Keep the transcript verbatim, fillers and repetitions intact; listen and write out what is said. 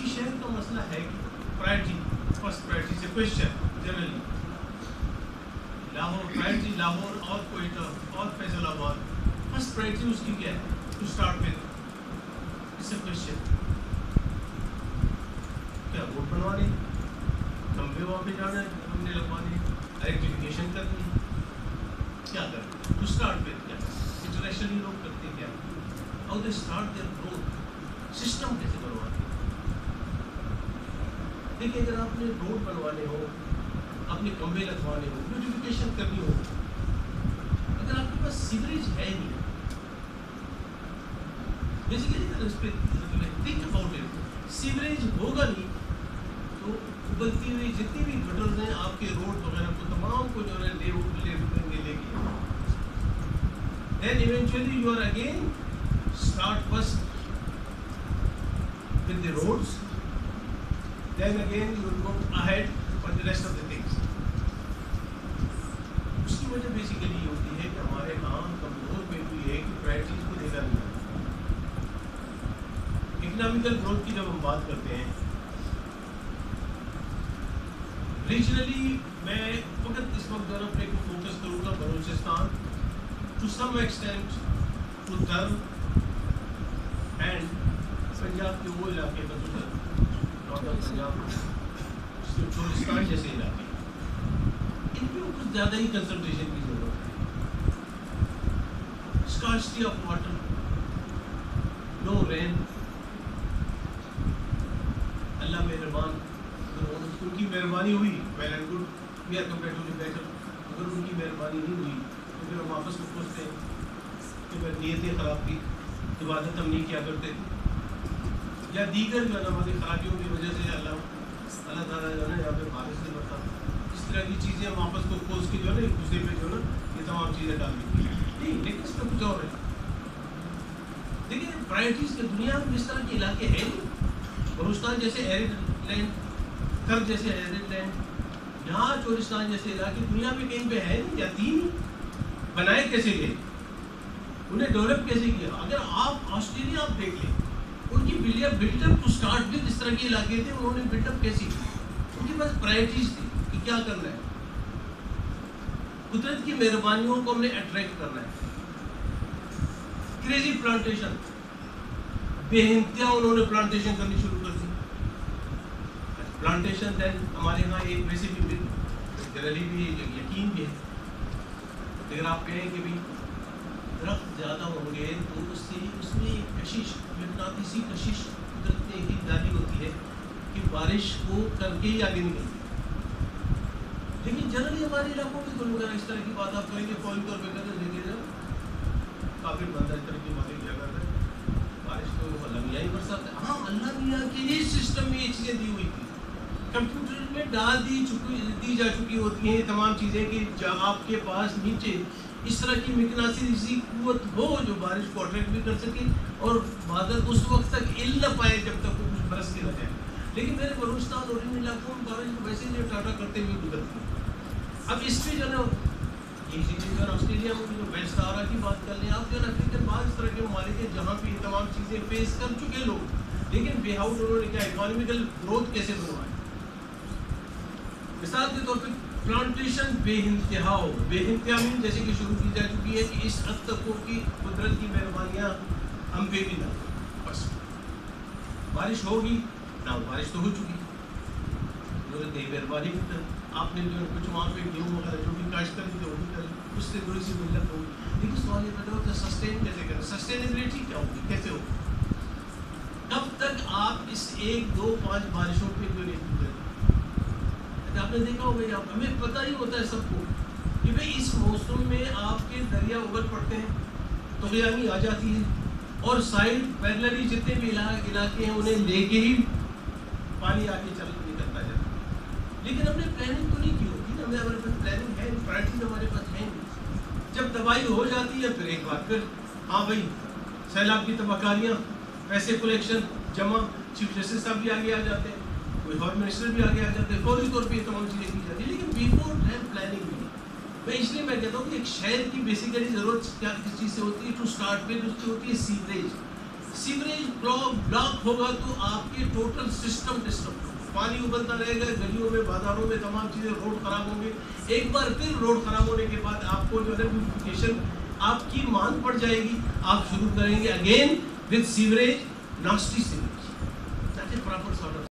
کسی شہر کا مسئلہ ہے کہ پرائرٹی فرسٹ پرائرٹی سے question generally Lahore priority Lahore اور کوئٹہ اور فیصل آباد فرسٹ پرائرٹی اس کی کیا ہے to start with it's a question کیا روڈ بنوانے کمبے وہاں پہ جانا ہے ہم نے لگوانے الیکٹریفیکیشن کرنی کیا کرنا ٹو اسٹارٹ وتھ کیا انٹرنیشنلی لوگ کرتے کیا اور they start their growth system کیسے بنواتے دیکھیں اگر آپ نے روڈ بنوانے ہو اپنے کمبے لگوانے ہو بیوٹیفیکیشن کرنی ہو اگر آپ کے پاس سیوریج ہے نہیں بیسیکلی اس پہ تھنک اباؤٹ اٹ سیوریج ہوگا نہیں تو ابلتی ہوئی جتنی بھی گٹرز ہیں آپ کے روڈ وغیرہ کو تمام کو جو ہے لے لے لیں گے لے کے then eventually you are again start first with the roads then again you will go ahead for the rest of the things. اس کی وجہ بیسیکلی یہ ہوتی ہے کہ ہمارے ہاں کمزور پہ بھی ہے کہ پرائرٹیز کو دیکھا نہیں اکنامیکل گروتھ کی جب ہم بات کرتے ہیں ریجنلی میں فقط اس وقت ذرا اپنے کو فوکس کروں گا Balochistan to some extent to Dar and Punjab کے وہ علاقے نارتھن پنجاب چولستان جیسے علاقے ان پہ کچھ زیادہ ہی کنسنٹریشن کی ضرورت ہے scarcity of water no rain اللہ مہربان ان کی مہربانی ہوئی well and good we are comparatively better اگر ان کی مہربانی نہیں ہوئی تو پھر ہم واپس کو پوچھتے ہیں کہ پھر نیتیں خراب کی عبادت ہم نہیں کیا کرتے یا دیگر جو ہے نا ہماری خرابیوں کی وجہ سے اللہ اللہ تعالیٰ جو ہے نا یہاں پہ بارش نہیں برتا اس طرح کی چیزیں ہم واپس کو کھوج کے جو ہے نا ایک دوسرے پہ جو ہے نا یہ تمام چیزیں ڈال دیتی ہیں نہیں لیکن اس میں کچھ اور ہے دیکھیے پرائرٹیز کے دنیا میں اس طرح کے علاقے ہیں نہیں بلوچستان جیسے ایرڈ لینڈ کرب جیسے ایرڈ لینڈ یہاں چولستان جیسے علاقے دنیا میں کہیں پہ ہے نہیں یا تین بنائے کیسے گئے انہیں ڈیولپ کیسے کیا اگر آپ آسٹریلیا آپ دیکھ لیں ان کی build build up to start with اس طرح کے علاقے تھے انہوں نے بلڈ اپ کیسی کی ان کے پاس پرائرٹیز تھی کہ کیا کرنا ہے قدرت کی مہربانیوں کو ہم نے اٹریکٹ کرنا ہے کریزی پلانٹیشن بے انتہا انہوں نے پلانٹیشن کرنی شروع کر دی پلانٹیشن دین ہمارے یہاں ایک ویسے بھی جنرلی بھی یقین بھی ہے اگر آپ کہیں کہ بھی درخت زیادہ ہوں گے تو اس سے اس میں ایک کشش مقناطیسی کشش قدرت میں ایک ڈالی ہوتی ہے کہ بارش کو کر کے ہی آگے نکلتی ہے لیکن جنرلی ہمارے علاقوں میں تو اگر اس طرح کی بات آپ کریں گے فوری طور پہ کرتے دیکھیے جب کافی بندہ اس طرح کی باتیں کیا کرتا ہے بارش تو اللہ میاں ہی برساتا ہے ہاں اللہ میاں کے ہی سسٹم میں یہ چیزیں دی ہوئی تھی کمپیوٹر میں ڈال دی چکی دی جا چکی ہوتی ہیں تمام چیزیں کہ جب آپ کے پاس نیچے اس طرح کی مقناطیسی قوت ہو جو بارش کو اٹریکٹ بھی کر سکے اور بادل اس وقت تک ہل نہ پائے جب تک وہ کچھ برس کے نہ جائے لیکن میرے بلوچستان اور ان علاقوں میں بارش کو ویسے ہی ٹاٹا کرتے ہوئے گزرتی ہے اب اس پہ جو ہے نا یہ چیزیں جو ہے آسٹریلیا میں جو ویسٹ سہارا کی بات کر لیں آپ جو ہے نا افریقن بعض اس طرح کے ممالک ہیں جہاں پہ یہ تمام چیزیں فیس کر چکے لوگ لیکن بے ہاؤٹ انہوں نے کیا اکانومیکل گروتھ کیسے بنوایا مثال کے طور پہ پلانٹیشن بے انتہا ہو بے انتہا میں جیسے کہ شروع کی جا چکی ہے کہ اس حد تک ہو کہ قدرت کی مہربانیاں ہم پہ بھی نہ بس بارش ہوگی نہ بارش تو ہو چکی قدرت کی مہربانی بھی کر آپ نے جو کچھ وہاں پہ گیہوں وغیرہ جو بھی کاشت کری تھی وہ بھی کری اس سے تھوڑی سی ملت ہوگی لیکن سوال یہ پیدا ہوتا ہے سسٹین کیسے کریں سسٹینیبلٹی کیا ہوگی کیسے ہوگی کب تک آپ اس ایک دو پانچ بارشوں پہ جو نہیں کریں آپ نے دیکھا ہوگا ہمیں پتہ ہی ہوتا ہے سب کو کہ بھائی اس موسم میں آپ کے دریا ابل پڑتے ہیں طغیانی آ جاتی ہے اور سائڈ پیرللی جتنے بھی علاقے ہیں انہیں لے کے ہی پانی آگے چل نکلتا جاتا ہے لیکن ہم نے پلاننگ تو نہیں کی ہوتی نا ہمیں ہمارے پاس پلاننگ ہے پرائرٹیز ہمارے پاس ہے نہیں جب تباہی ہو جاتی ہے پھر ایک بار پھر ہاں بھائی سیلاب کی تباہکاریاں پیسے کلیکشن جمع چیف جسٹس صاحب بھی آگے آ جاتے ہیں کوئی اور منسٹر بھی آگے آ جاتے ہیں فوری طور پہ یہ تمام چیزیں کی جاتی ہیں لیکن بیفور ٹائم پلاننگ نہیں میں اس لیے میں کہتا ہوں کہ ایک شہر کی بیسیکلی ضرورت کیا کس چیز سے ہوتی ہے ٹو اسٹارٹ ود اس کی ہوتی ہے سیوریج सीवरेज ब्लॉक होगा तो आपके टोटल सिस्टम डिस्टर्ब होगा, पानी उबलता रहेगा गलियों में, बाजारों में, तमाम चीज़ें, रोड खराब होंगे। एक बार फिर रोड खराब होने के बाद आपको जो है ब्यूटिफिकेशन आपकी मान पड़ जाएगी, आप शुरू करेंगे again with sewerage, nasty sewerage, that is proper sort of